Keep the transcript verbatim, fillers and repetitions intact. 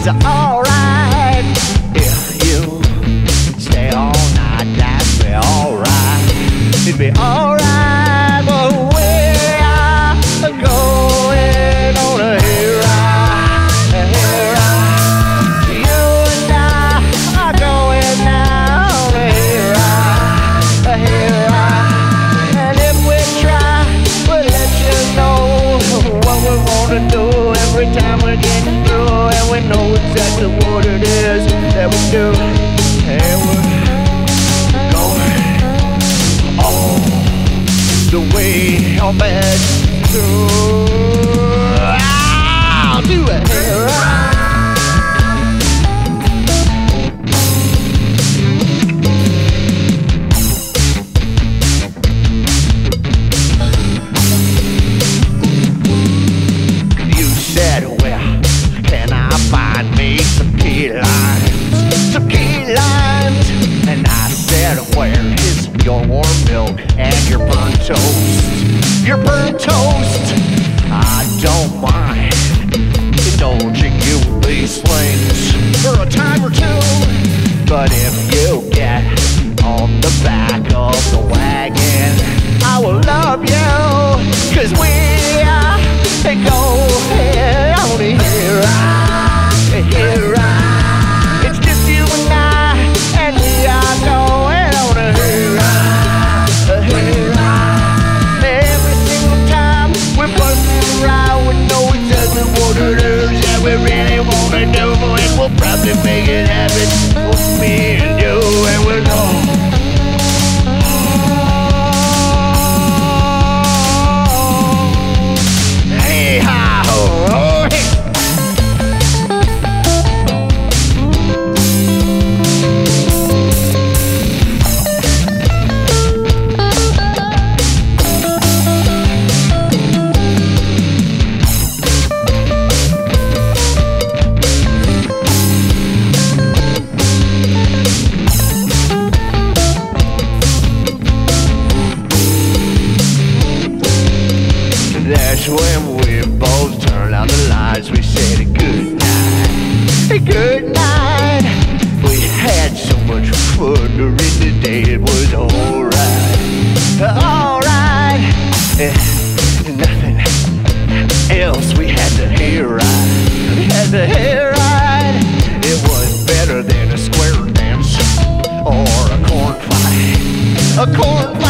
it's alright. If you stay all night, that'd be alright. It'd be alright, but we're going on a hayride, a hayride. You and I are going down a hayride, a hayride. And if we try, we'll let you know what we wanna do every time we're getting through, and we know exactly what it is that we do, and we're going all the way on back to I'll do it. You said, well, can I find me some key lines, some key lines? And I said, where is your warm milk and your burnt toast, your burnt toast? I don't mind indulging you these things for a time or two, but if you get on the back of the wagon, I will love you, cause we are going on a hayride, a hayride. It's just you and I, and we are going on a hayride, a hayride. Every single time we bust it right, we know exactly what it is that we really wanna do, and we'll probably make it happen for me and you, and we're going. Hey, hi, ho, ho, hey. That's when we both turned out the lights. We said a good night, a good night. We had so much fun during the day, it was alright, alright. Eh, nothing else, we had the hayride, we had the hayride. It was better than a square dance or a corn fight, a corn